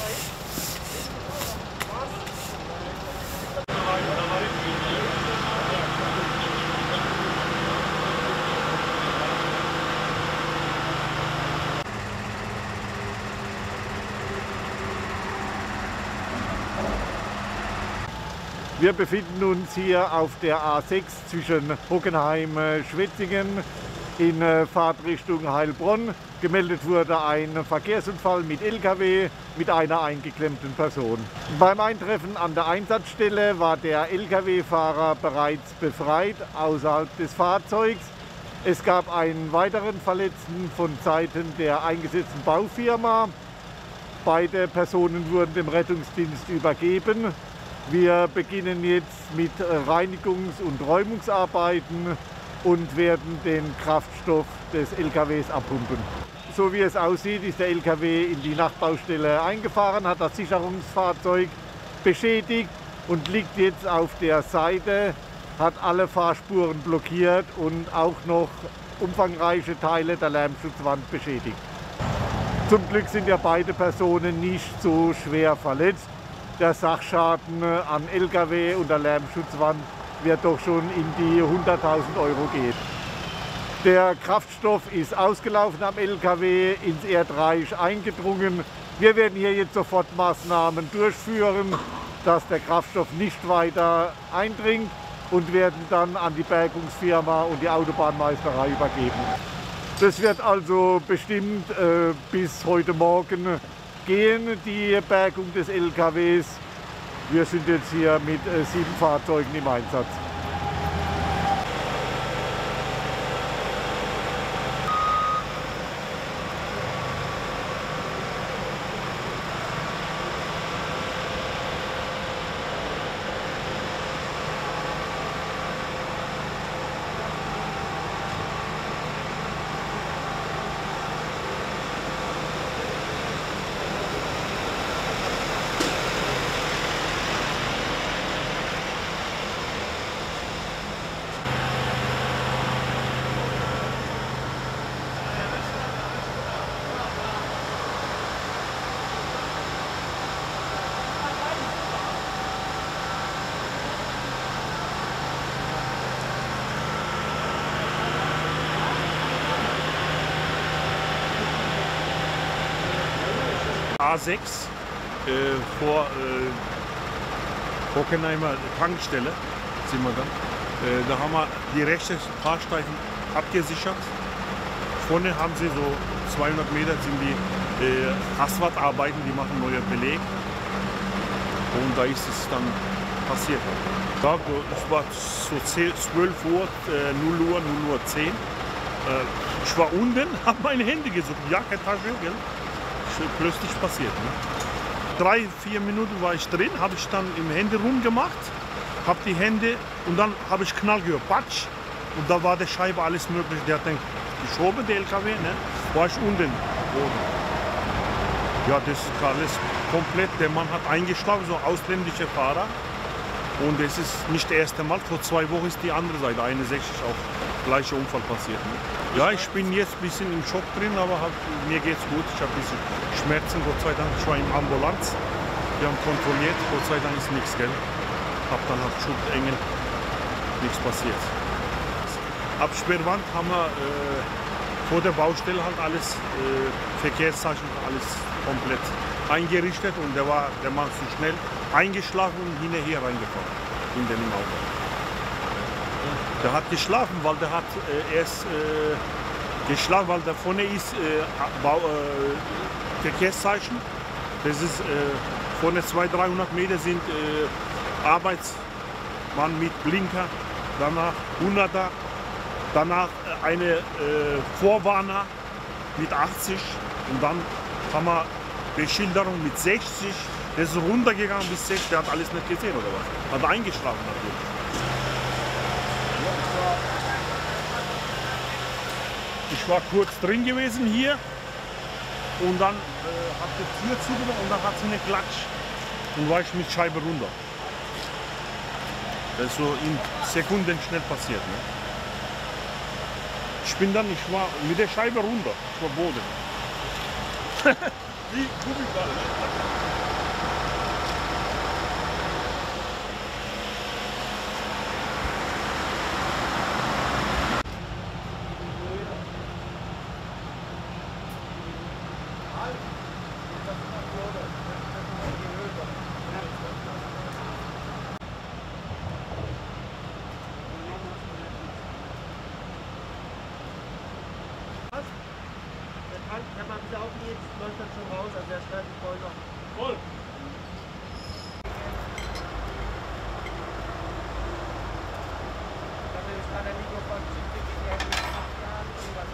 Wir befinden uns hier auf der A6 zwischen Hockenheim-Schwetzingen in Fahrtrichtung Heilbronn. Gemeldet wurde ein Verkehrsunfall mit LKW mit einer eingeklemmten Person. Beim Eintreffen an der Einsatzstelle war der LKW-Fahrer bereits befreit außerhalb des Fahrzeugs. Es gab einen weiteren Verletzten von Seiten der eingesetzten Baufirma. Beide Personen wurden dem Rettungsdienst übergeben. Wir beginnen jetzt mit Reinigungs- und Räumungsarbeiten und werden den Kraftstoff des LKWs abpumpen. So wie es aussieht, ist der LKW in die Nachbaustelle eingefahren, hat das Sicherungsfahrzeug beschädigt und liegt jetzt auf der Seite, hat alle Fahrspuren blockiert und auch noch umfangreiche Teile der Lärmschutzwand beschädigt. Zum Glück sind ja beide Personen nicht so schwer verletzt. Der Sachschaden an LKW und der Lärmschutzwand wird doch schon in die 100.000 Euro gehen. Der Kraftstoff ist ausgelaufen am LKW, ins Erdreich eingedrungen. Wir werden hier jetzt sofort Maßnahmen durchführen, dass der Kraftstoff nicht weiter eindringt und werden dann an die Bergungsfirma und die Autobahnmeisterei übergeben. Das wird also bestimmt bis heute Morgen gehen, die Bergung des LKWs. Wir sind jetzt hier mit 7 Fahrzeugen im Einsatz. A6 vor Hockenheimer Tankstelle sind wir da. Da haben wir die rechte Fahrstreifen abgesichert. Vorne haben sie so 200 Meter sind die Asphaltarbeiten, die machen neue Beleg. Und da ist es dann passiert. Ja, es war so 12 Uhr, 0 Uhr 10. Ich war unten, habe meine Hände gesucht, Jackentasche, gell? Plötzlich passiert. Ne? 3-4 Minuten war ich drin, habe ich dann im Hände rumgemacht, habe die Hände und dann habe ich Knall gehört, Batsch. Und da war der Scheibe alles mögliche. Der hat dann geschoben, der LKW, ne? War ich unten. Ja, das ist alles komplett. Der Mann hat eingeschlagen, so ausländische Fahrer. Und es ist nicht das erste Mal. Vor 2 Wochen ist die andere Seite, 61, auch gleicher Unfall passiert. Ne? Ja, ich bin jetzt ein bisschen im Schock drin, aber mir geht's gut. Ich habe ein bisschen Schmerzen, Gott sei Dank. Ich war in Ambulanz. Wir haben kontrolliert, Gott sei Dank ist nichts, gell? Hab dann halt Schutzengel, nichts passiert. Absperrwand haben wir vor der Baustelle halt alles, Verkehrszeichen, alles komplett eingerichtet und der Mann zu schnell eingeschlafen und hinterher reingefahren, hinter dem Auto. Der hat geschlafen, weil der hat erst geschlafen, weil da vorne ist Verkehrszeichen. Das ist vorne 200-300 Meter sind Arbeitsmann mit Blinker, danach 100er, danach eine Vorwarner mit 80 und dann haben wir Beschilderung mit 60. Der ist runtergegangen bis 60, der hat alles nicht gesehen oder was? Hat eingeschlafen natürlich. Ich war kurz drin gewesen hier und dann hat die Tür zugemacht und dann hat sie eine Klatsch und war ich mit Scheibe runter. Das ist so in Sekunden schnell passiert. Ne? Ich war mit der Scheibe runter, ich war Boden. Wie Gummiball. dann schon raus, also er schneidet voll noch. Voll. Dann ist gerade nicht nur von Züge gegen die 8 Jahren und was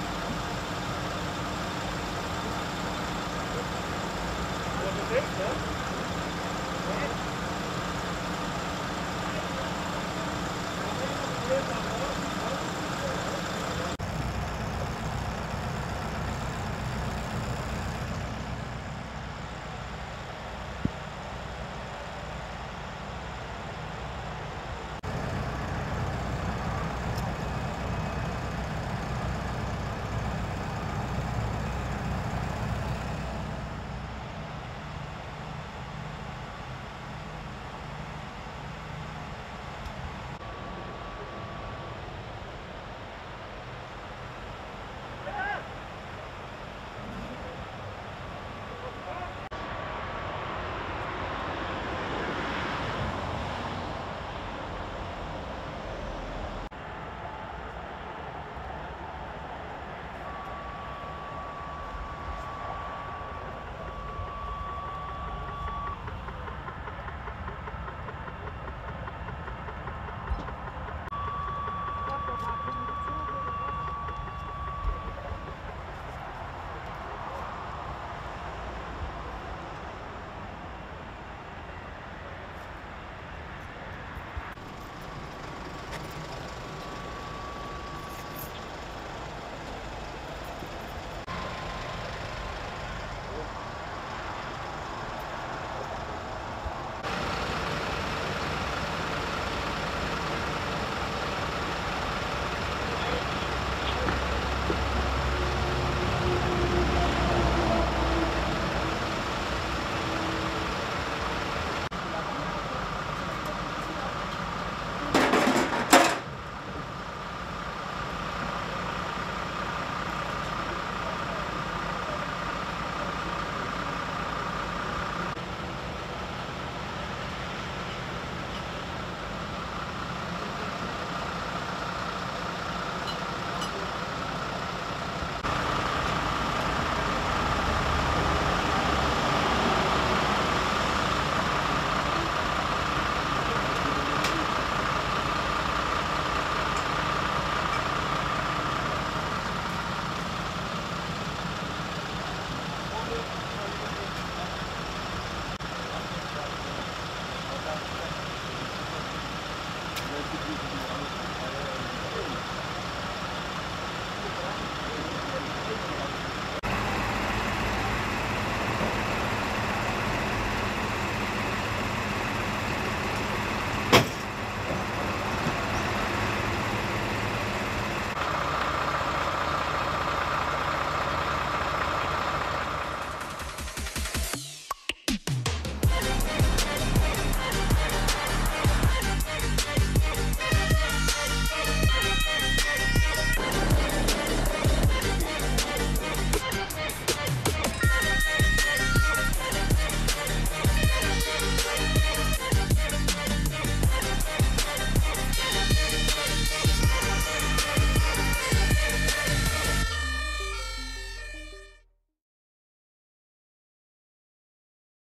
Ja.